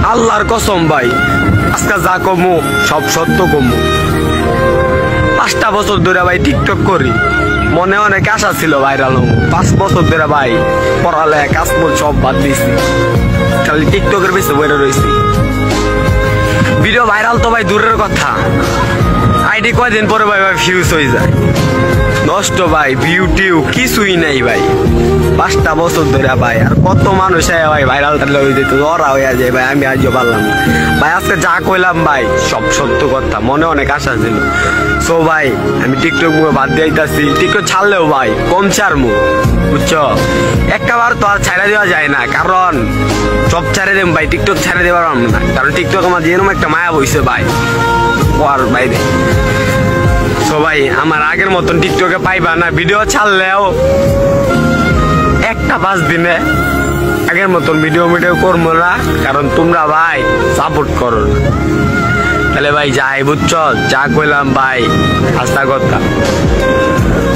আল্লাহর কসম ভাই আজকে যা কমু সব সত্য কমু। 5টা বছর ধরে ভাই টিকটক করি, মনে অনেক আশা ছিল ভাইরাল হবো। 5 বছর ধরে ভাই পড়ালেখা কাজ সব বাদ দিয়েছি, খালি টিকটকের পিছনে বইরে রয়েছি। ভিডিও ভাইরাল তো ভাই দূরের কথা, আইডি কয়দিন পরে ভাই ভাই ফিউজ হয়ে যায়, নষ্ট ভাই, ভিউ টিউ কিছুই নাই ভাই। 5টা বছর ধরে ভাই আর কত মানুষ ভাই ভাইরাল টাইরাল হয়ে যেত, ওরা হয়ে যায় ভাই। আমি আজও পারলাম না ভাই, আজকে যা কইলাম ভাই সব সত্য কথা, মনে অনেক আশা ছিল। সো ভাই আমি টিকটক মুখে বাদ দিয়ে আইতাছি, টিকটক ছাড়লেও ভাই কম ছাড়মু, বুঝছো? একবার তো আর ছাড়া দেওয়া যায় না, কারণ সব ছাড়ে দেব ভাই, টিকটক ছাড়ে দেওয়ার না, কারণ টিকটক আমার যেরকম একটা মায়া বইছে ভাই আর বাইরে। সবাই আমার আগের মতন টিকটকে পাইবা না, ভিডিও ছাড়লেও 1-5 দিনে আগের মতন ভিডিও করবো না, কারণ তোমরা ভাই সাপোর্ট করো না। তাহলে ভাই যাই, বুঝছো? যা কইলাম ভাই আস্থা কথা।